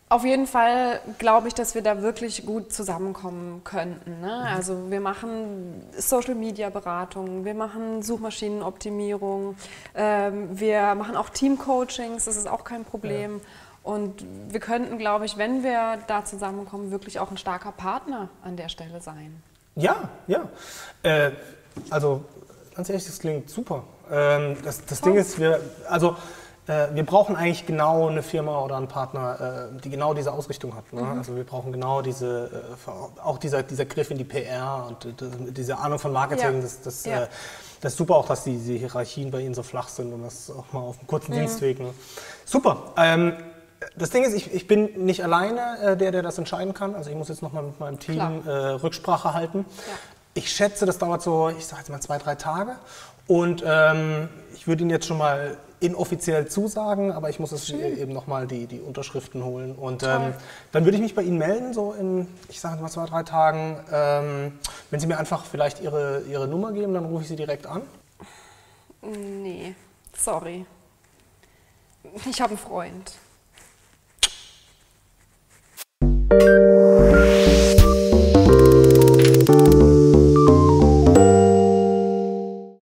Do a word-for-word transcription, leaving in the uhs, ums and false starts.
Auf jeden Fall glaube ich, dass wir da wirklich gut zusammenkommen könnten. Ne? Mhm. Also wir machen Social-Media-Beratung, wir machen Suchmaschinenoptimierung, ähm, wir machen auch Team-Coachings, das ist auch kein Problem. Ja. Und wir könnten, glaube ich, wenn wir da zusammenkommen, wirklich auch ein starker Partner an der Stelle sein. Ja, ja. Äh, also ganz ehrlich, das klingt super. Ähm, das das Ding ist, wir, also äh, wir brauchen eigentlich genau eine Firma oder einen Partner, äh, die genau diese Ausrichtung hat. Ne? Mhm. Also wir brauchen genau diese, äh, auch dieser, dieser Griff in die P R und äh, diese Ahnung von Marketing. Ja. Das, das, ja. äh, das ist super auch, dass die, diese Hierarchien bei Ihnen so flach sind und das auch mal auf einem kurzen mhm. Dienstweg. Ne? Super. Ähm, Das Ding ist, ich, ich bin nicht alleine äh, der, der das entscheiden kann. Also ich muss jetzt nochmal mit meinem Team äh, Rücksprache halten. Ja. Ich schätze, das dauert so, ich sage jetzt mal zwei, drei Tage. Und ähm, ich würde Ihnen jetzt schon mal inoffiziell zusagen, aber ich muss es Schön. eben nochmal die, die Unterschriften holen. Und ähm, dann würde ich mich bei Ihnen melden, so in, ich sage jetzt mal zwei, drei Tagen. Ähm, wenn Sie mir einfach vielleicht Ihre, Ihre Nummer geben, dann rufe ich Sie direkt an. Nee, sorry. Ich habe einen Freund.